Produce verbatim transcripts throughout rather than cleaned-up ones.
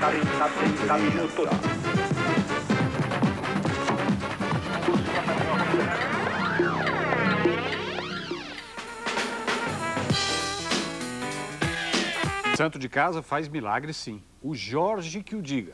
trinta minutos. Santo de casa faz milagre, sim. O Jorge que o diga.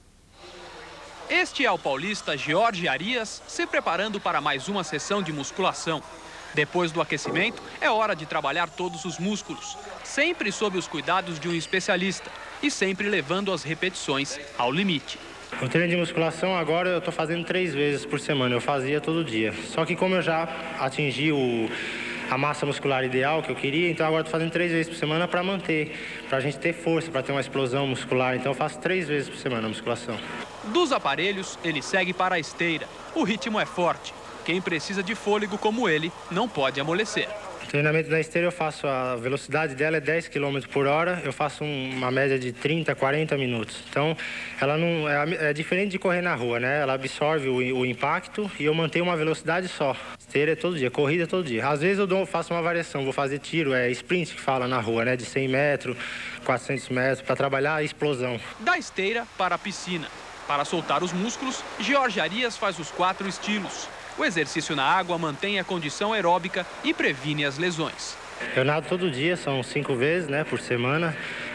Este é o paulista Jorge Arias se preparando para mais uma sessão de musculação. Depois do aquecimento, é hora de trabalhar todos os músculos, sempre sob os cuidados de um especialista e sempre levando as repetições ao limite. O treino de musculação agora eu estou fazendo três vezes por semana, eu fazia todo dia. Só que como eu já atingi o... a massa muscular ideal que eu queria, então agora estou fazendo três vezes por semana para manter, para a gente ter força, para ter uma explosão muscular. Então eu faço três vezes por semana a musculação. Dos aparelhos, ele segue para a esteira. O ritmo é forte. Quem precisa de fôlego como ele não pode amolecer. O treinamento da esteira eu faço, a velocidade dela é dez quilômetros por hora, eu faço um, uma média de trinta, quarenta minutos. Então, ela não é, é diferente de correr na rua, né? Ela absorve o, o impacto e eu mantenho uma velocidade só. Esteira é todo dia, corrida é todo dia. Às vezes eu dou, faço uma variação, vou fazer tiro, é sprint que fala na rua, né? De cem metros, quatrocentos metros, para trabalhar a explosão. Da esteira para a piscina. Para soltar os músculos, Jorge Arias faz os quatro estilos. O exercício na água mantém a condição aeróbica e previne as lesões. Eu nado todo dia, são cinco vezes, né, por semana.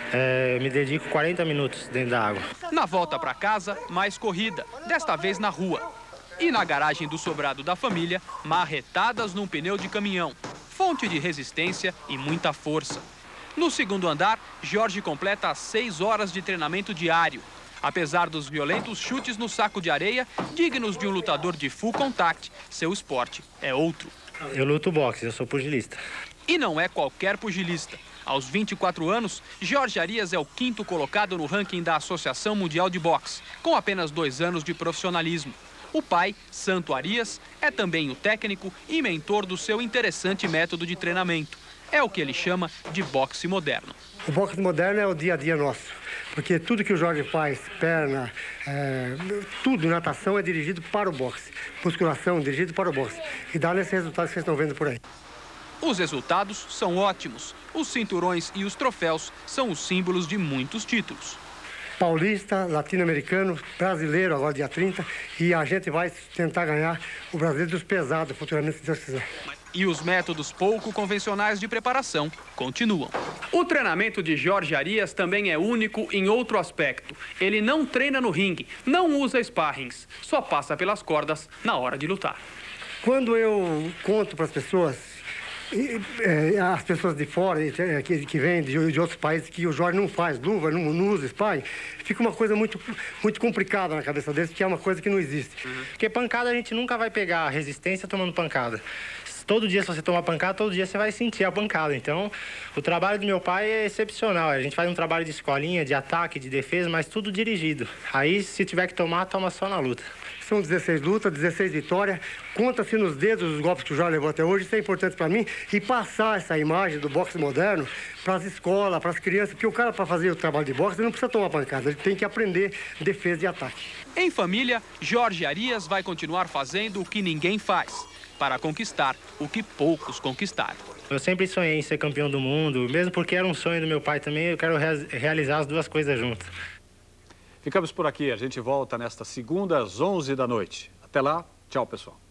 É, me dedico quarenta minutos dentro da água. Na volta para casa, mais corrida, desta vez na rua. E na garagem do sobrado da família, marretadas num pneu de caminhão. Fonte de resistência e muita força. No segundo andar, Jorge completa as seis horas de treinamento diário. Apesar dos violentos chutes no saco de areia, dignos de um lutador de full contact, seu esporte é outro. Eu luto boxe, eu sou pugilista. E não é qualquer pugilista. Aos vinte e quatro anos, Jorge Arias é o quinto colocado no ranking da Associação Mundial de Boxe, com apenas dois anos de profissionalismo. O pai, Santo Arias, é também o técnico e mentor do seu interessante método de treinamento. É o que ele chama de boxe moderno. O boxe moderno é o dia a dia nosso, porque tudo que o Jorge faz, perna, é, tudo, natação é dirigido para o boxe, musculação dirigido para o boxe, e dá nesses resultados que vocês estão vendo por aí. Os resultados são ótimos. Os cinturões e os troféus são os símbolos de muitos títulos. Paulista, latino-americano, brasileiro, agora dia trinta, e a gente vai tentar ganhar o brasileiro dos pesados futuramente, se Deus quiser. E os métodos pouco convencionais de preparação continuam. O treinamento de Jorge Arias também é único em outro aspecto. Ele não treina no ringue, não usa sparrings, só passa pelas cordas na hora de lutar. Quando eu conto para as pessoas, e, é, as pessoas de fora, é, que, que vêm de, de outros países, que o Jorge não faz luva, não, não usa sparring, fica uma coisa muito, muito complicada na cabeça deles, que é uma coisa que não existe. Uhum. Porque pancada a gente nunca vai pegar resistência tomando pancada. Todo dia, se você tomar pancada, todo dia você vai sentir a pancada. Então, o trabalho do meu pai é excepcional. A gente faz um trabalho de escolinha, de ataque, de defesa, mas tudo dirigido. Aí, se tiver que tomar, toma só na luta. São dezesseis lutas, dezesseis vitórias. Conta-se nos dedos os golpes que o Jorge levou até hoje. Isso é importante para mim. E passar essa imagem do boxe moderno para as escolas, para as crianças. Porque o cara, para fazer o trabalho de boxe, ele não precisa tomar pancada. Ele tem que aprender defesa e ataque. Em família, Jorge Arias vai continuar fazendo o que ninguém faz, para conquistar o que poucos conquistaram. Eu sempre sonhei em ser campeão do mundo, mesmo porque era um sonho do meu pai também, eu quero re realizar as duas coisas juntas. Ficamos por aqui, a gente volta nesta segunda às onze da noite. Até lá, tchau pessoal.